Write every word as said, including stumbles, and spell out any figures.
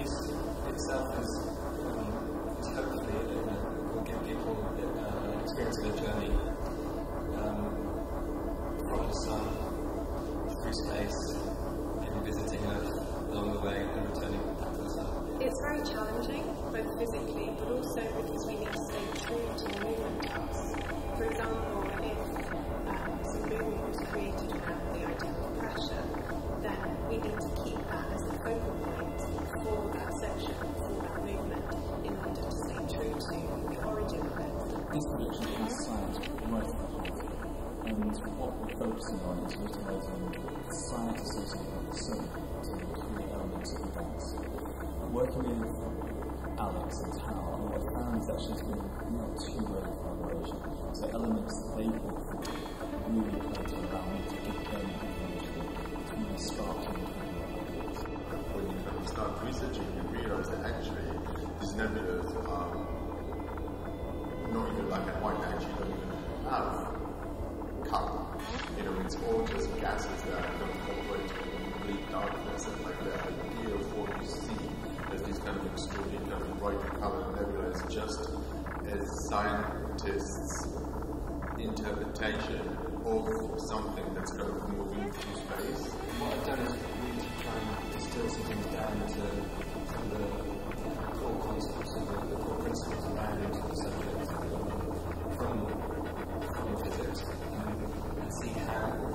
piece itself is, um, is hopefully uh, will give people uh, experiencing a journey um, from the sun through space and visiting Earth along the way and returning back to the sun. It's very challenging, both physically, but also because we need to stay true to the movement task. For example, if um, some movement was created around the idea of pressure, then we need to keep that as the focal point for that section, for that movement, in order to stay true to the origin of it. This prediction is science right at the heart, and what we're focusing on is utilising science associated with the sun to create elements of the dance. Working with Alex and Tal, what I found is actually it's been not two-way collaboration. So elements that they brought forward really play to allow me to give them information to really spark and ideas. When you kind of start researching, you realise that actually these nebulas are not even black and white, they actually don't even have colour. You know, it's all just gases that are incorporated in complete darkness, and like the idea of what you see as these kind of extremely kind of bright coloured nebula is just a scientist's interpretation of something that's kind of moving through space. What I've done is really to try and distill some things down to some of the core concepts and the, the core principles and values of the subject um, from, from physics um, and see how